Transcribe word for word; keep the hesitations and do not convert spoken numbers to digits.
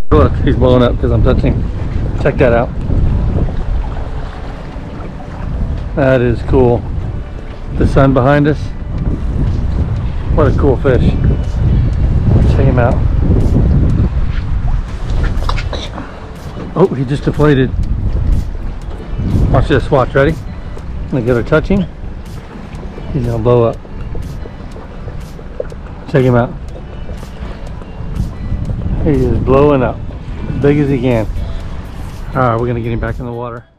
Look, he's blowing up because I'm touching. Check that out. That is cool. The sun behind us. What a cool fish. Check him out. Oh, he just deflated. Watch this, watch, ready? I'm gonna get her touching. He's gonna blow up. Check him out. He is blowing up. As big as he can. Alright, we're gonna get him back in the water.